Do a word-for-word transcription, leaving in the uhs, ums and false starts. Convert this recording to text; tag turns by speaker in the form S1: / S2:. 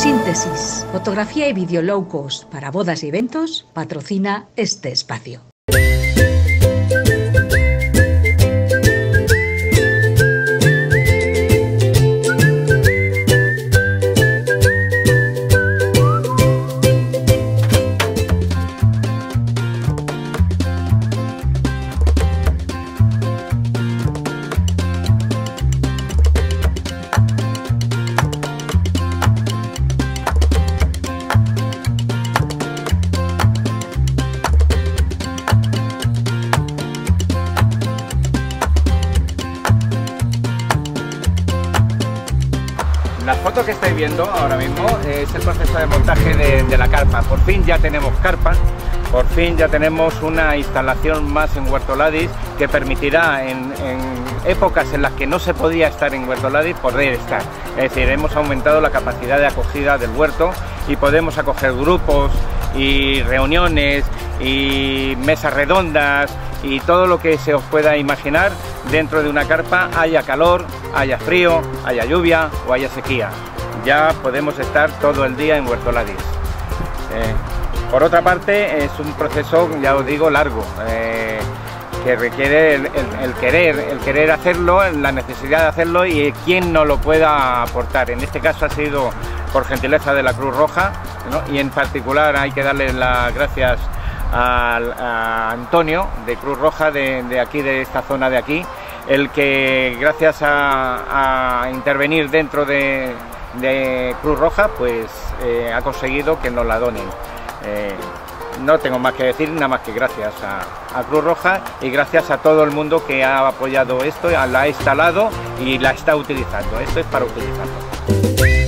S1: Fotosíntesis, fotografía y vídeo low cost para bodas y eventos, patrocina este espacio.
S2: La foto que estáis viendo ahora mismo es el proceso de montaje de, de la carpa. Por fin ya tenemos carpa, por fin ya tenemos una instalación más en Huerto Ladis que permitirá en, en épocas en las que no se podía estar en Huerto Ladis poder estar. Es decir, hemos aumentado la capacidad de acogida del huerto y podemos acoger grupos y reuniones y mesas redondas y todo lo que se os pueda imaginar dentro de una carpa, haya calor, haya frío, haya lluvia o haya sequía. Ya podemos estar todo el día en Huerto Ladis. Eh, por otra parte, es un proceso, ya os digo, largo, eh, que requiere el, el, el querer, el querer hacerlo, la necesidad de hacerlo y quien no lo pueda aportar. En este caso ha sido por gentileza de la Cruz Roja, ¿no? Y en particular hay que darle las gracias a, a Antonio de Cruz Roja de, de aquí, de esta zona de aquí, el que gracias a, a intervenir dentro de, de Cruz Roja pues eh, ha conseguido que nos la donen. Eh, no tengo más que decir, nada más que gracias a, a Cruz Roja y gracias a todo el mundo que ha apoyado esto, la ha instalado y la está utilizando. Esto es para utilizarlo.